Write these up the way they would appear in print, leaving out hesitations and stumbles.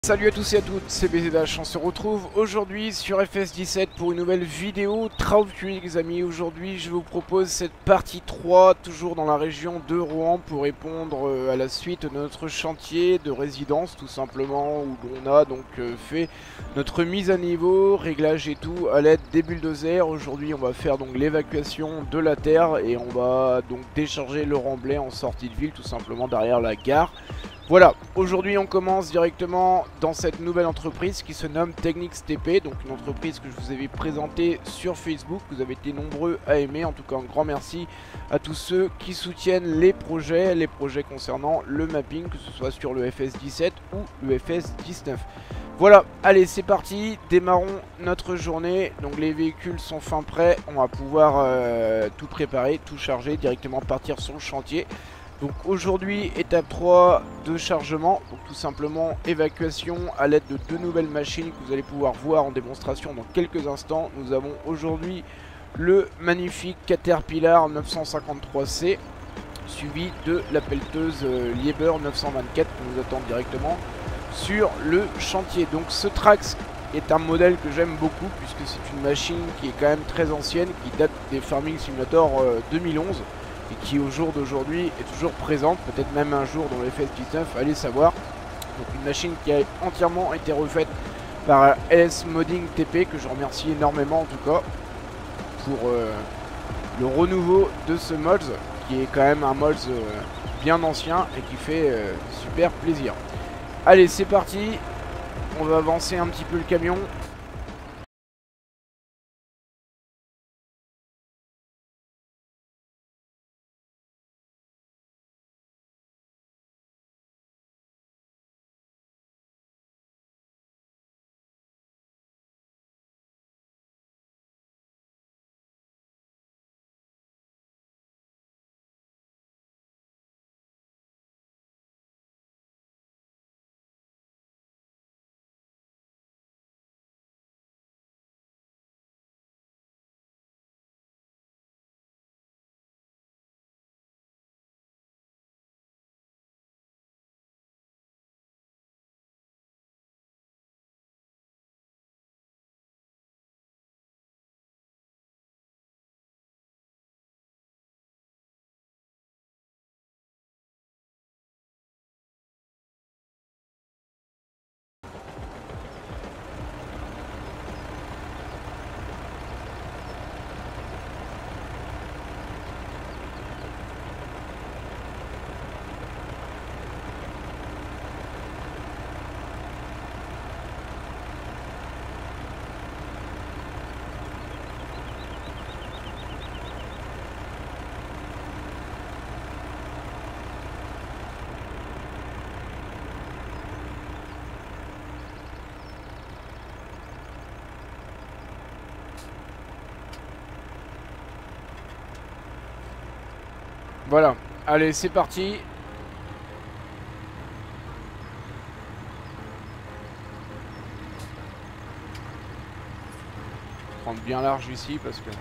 Salut à tous et à toutes, c'est BZH, on se retrouve aujourd'hui sur FS17 pour une nouvelle vidéo Trout les amis. Aujourd'hui je vous propose cette partie 3, toujours dans la région de Rouen, pour répondre à la suite de notre chantier de résidence tout simplement, où l'on a donc fait notre mise à niveau, réglage et tout à l'aide des bulldozers. Aujourd'hui on va faire donc l'évacuation de la terre et on va donc décharger le remblai en sortie de ville tout simplement derrière la gare. Voilà, aujourd'hui on commence directement dans cette nouvelle entreprise qui se nomme Technics TP, donc une entreprise que je vous avais présentée sur Facebook. Vous avez été nombreux à aimer, en tout cas un grand merci à tous ceux qui soutiennent les projets concernant le mapping, que ce soit sur le FS17 ou le FS19. Voilà, allez c'est parti, démarrons notre journée. Donc les véhicules sont fin prêts, on va pouvoir tout préparer, tout charger, directement partir sur le chantier. Donc aujourd'hui étape 3 de chargement, donc tout simplement évacuation à l'aide de deux nouvelles machines que vous allez pouvoir voir en démonstration dans quelques instants. Nous avons aujourd'hui le magnifique Caterpillar 953C suivi de la pelleteuse Lieber 924 qui nous attend directement sur le chantier. Donc ce Trax est un modèle que j'aime beaucoup puisque c'est une machine qui est quand même très ancienne, qui date des Farming Simulator 2011 et qui au jour d'aujourd'hui est toujours présente, peut-être même un jour dans le FS19, allez savoir. Donc une machine qui a entièrement été refaite par LS Modding TP, que je remercie énormément en tout cas pour le renouveau de ce mods, qui est quand même un mods bien ancien et qui fait super plaisir. Allez c'est parti, on va avancer un petit peu le camion. Voilà, allez c'est parti. Prendre bien large ici parce que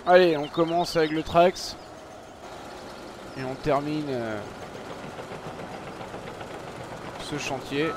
Allez, on commence avec le Trax. Et on termine ce chantier.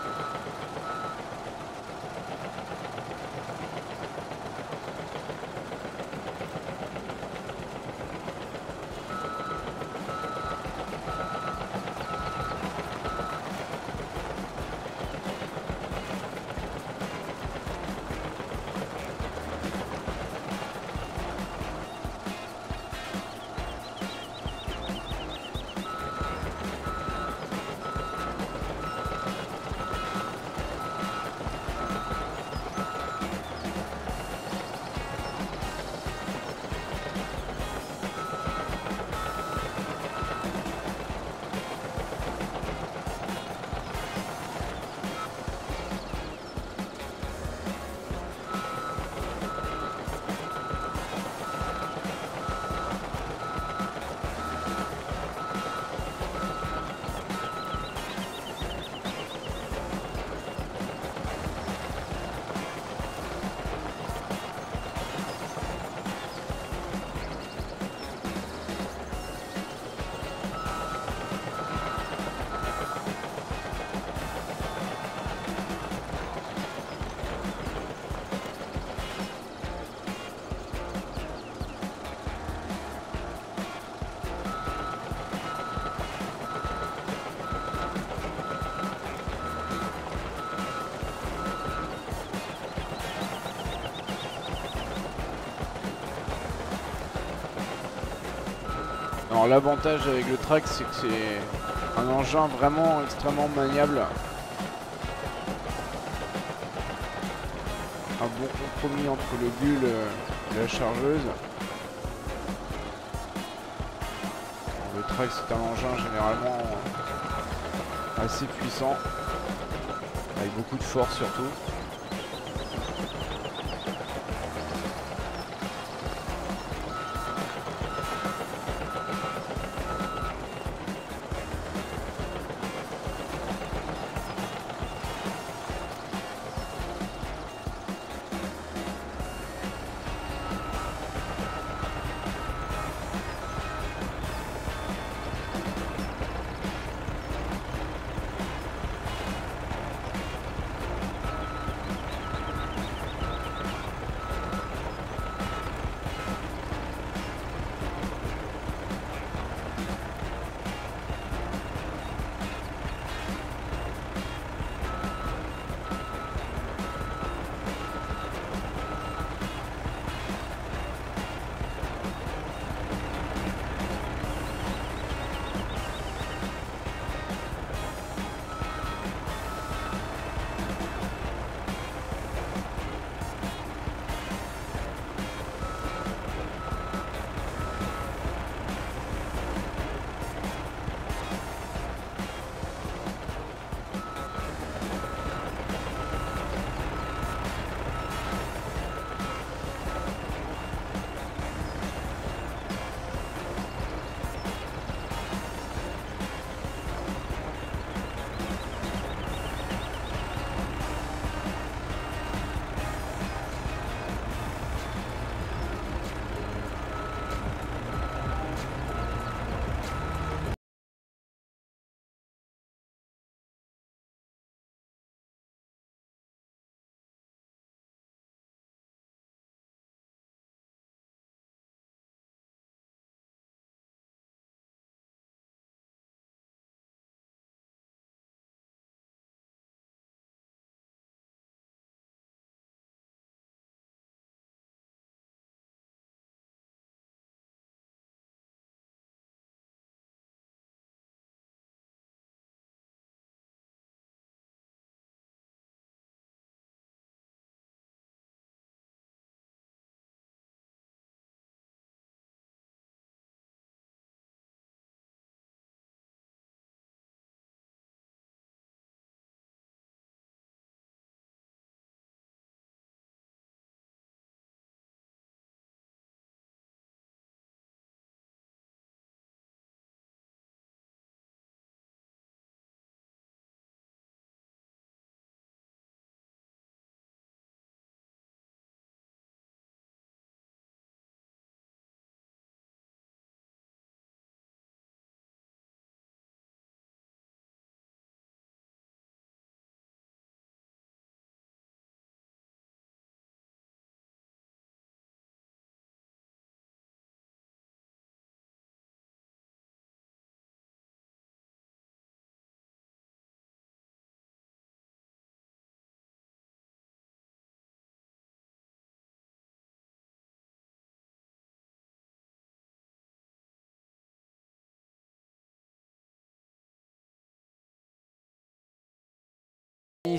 Alors l'avantage avec le Trax, c'est que c'est un engin vraiment extrêmement maniable. Un bon compromis entre le bulle et la chargeuse. Alors, le Trax c'est un engin généralement assez puissant, avec beaucoup de force surtout.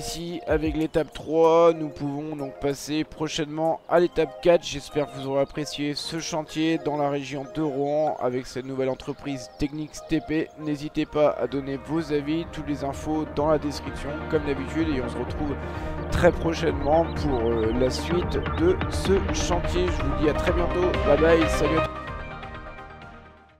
ici avec l'étape 3. Nous pouvons donc passer prochainement à l'étape 4. J'espère que vous aurez apprécié ce chantier dans la région de Rouen avec cette nouvelle entreprise Technics TP. N'hésitez pas à donner vos avis, toutes les infos dans la description comme d'habitude, et on se retrouve très prochainement pour la suite de ce chantier. Je vous dis à très bientôt, bye bye, salut à tous.